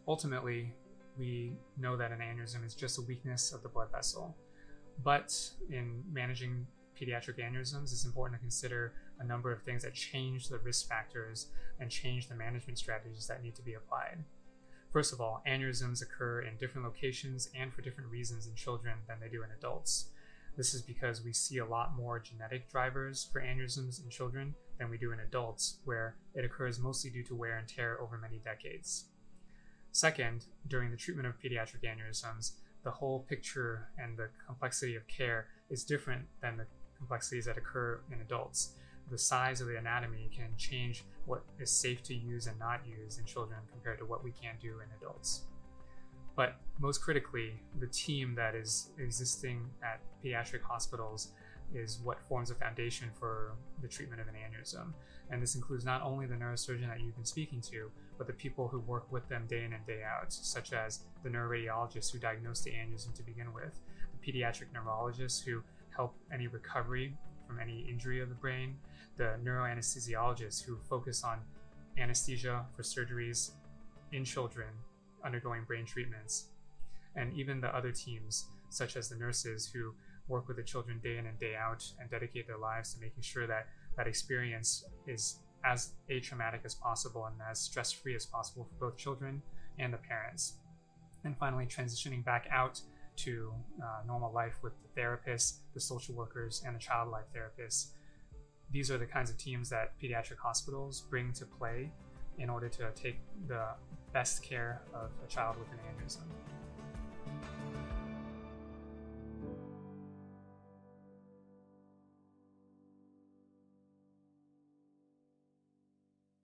Ultimately, we know that an aneurysm is just a weakness of the blood vessel. But in managing pediatric aneurysms, it's important to consider a number of things that change the risk factors and change the management strategies that need to be applied. First of all, aneurysms occur in different locations and for different reasons in children than they do in adults. This is because we see a lot more genetic drivers for aneurysms in children than we do in adults, where it occurs mostly due to wear and tear over many decades. Second, during the treatment of pediatric aneurysms, the whole picture and the complexity of care is different than the complexities that occur in adults. The size of the anatomy can change what is safe to use and not use in children compared to what we can do in adults. But most critically, the team that is existing at pediatric hospitals is what forms a foundation for the treatment of an aneurysm. And this includes not only the neurosurgeon that you've been speaking to, but the people who work with them day in and day out, such as the neuroradiologists who diagnose the aneurysm to begin with, the pediatric neurologists who help any recovery from any injury of the brain, the neuroanesthesiologists who focus on anesthesia for surgeries in children undergoing brain treatments, and even the other teams, such as the nurses who work with the children day in and day out and dedicate their lives to making sure that that experience is as atraumatic as possible and as stress-free as possible for both children and the parents. And finally, transitioning back out to normal life with the therapists, the social workers, and the child life therapists. These are the kinds of teams that pediatric hospitals bring to play in order to take the best care of a child with an aneurysm.